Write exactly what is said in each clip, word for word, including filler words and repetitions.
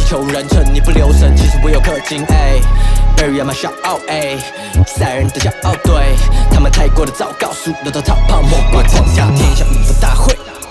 球人，趁你不留神，其实我有氪金。哎 ，Bury my shout out， 哎，赛人的骄傲，对他们太过的糟糕，输了都逃跑，莫怪参加天下武术大会。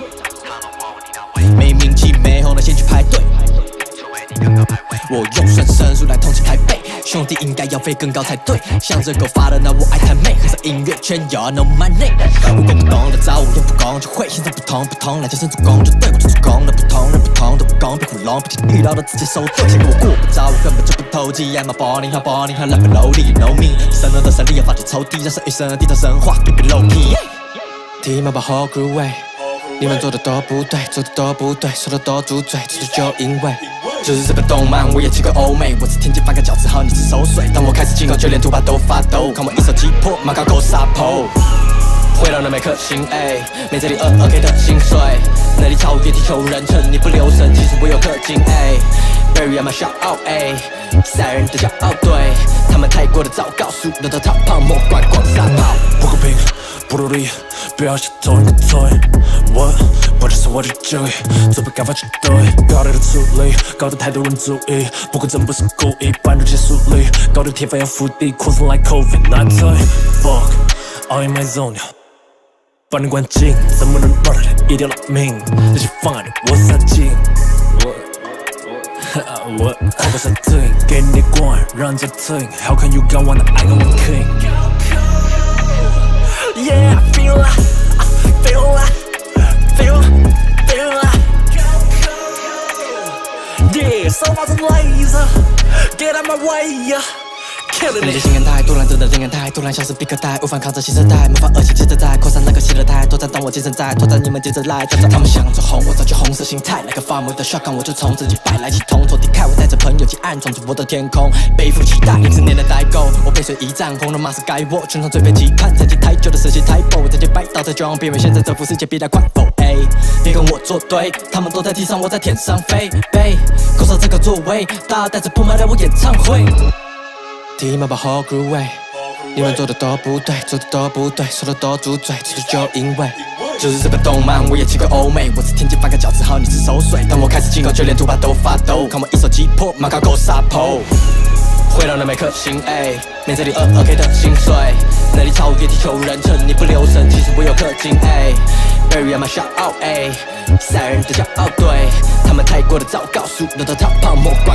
没名气没红的先去排队。我用算声数来统治台北，兄弟应该要飞更高才对。向着狗发的那我爱太妹，黑色音乐圈 y'all know my name。武功不懂的早午夜不攻就会，现在不同不同，来加深主攻就对。我做主攻的不同人不同的武功，别糊弄，别听遇到的直接收队。结果我过不着，我根本就不投机。I'm a balling， 好 balling， 好 rap low， you know me。神能的神力要发出抽屉，让神与神低头神话，别别 low key。Team up a whole crew way。你们做的都不对，做的都不对，说的都住嘴，其实就因为就是这个动漫，我也去过欧美，我是天界八个饺子，好你是收水。当我开始进攻，就连图巴都发抖，看我一手击破，马高狗撒泼。回到那每颗星，哎，没这里二二 K 的薪水，那里超越地球人，趁你不留神，其实我有氪金，哎 ，Bury my shout out， 哎，赛人的骄傲，对他们太过的糟糕，输了都逃跑，莫怪狂撒炮。 不公平，不努力，不要想同一个罪。我不只是我的正义，做不该发去对，高调的处理，搞得太多人注意，不过真不是故意，搬入结束里，搞得铁饭要伏地，扩散 like COVID nineteen。Fuck， all in my zone， 把你关紧，怎么能让人一条老命？那些放眼我撒劲，我我跨过山顶，给你光，让人家听。How can you go on the icon king？ Yeah， feel it，feel it。Feel, feel it. Yeah, so far some laser. Get out my way, yeah. 那些性感太突然，真的灵感太突然，像是必可带，无反抗着新时代，魔法恶习接着在扩散那个新的态，拓展当我精神在，拓展你们接着来，他们想着红，我早就红色心态，来个发魔的 shotgun， 我就从自己摆来起同仇敌忾，我带着朋友去暗闯着我的天空，背负期待，一直年的代沟，我背水一战，红了马是该我，全场最被期盼，曾经太久的实习太薄，我曾经拜倒在绝望边缘，现在征服世界必然快否？哎，别跟我作对，他们都在地上，我在天上飞，背扣上这个座位，大家带着铺满来我演唱会。Team up a whole crew way， 你们做的都不对，做的都不对，说的都住嘴，其实就因为就是这个动漫，我也去过欧美，我是天界八个饺子，好你是收水。当我开始进攻，就连图巴都发抖，看我一手击破，马高狗撒泼。回到那每颗星，哎，没这里二二 K 的薪水，那里超越地球人，趁你不留神，其实我有氪金，哎 ，Bury my shout out， 哎，赛人的骄傲，对他们太过的糟糕，输了都逃跑，莫怪。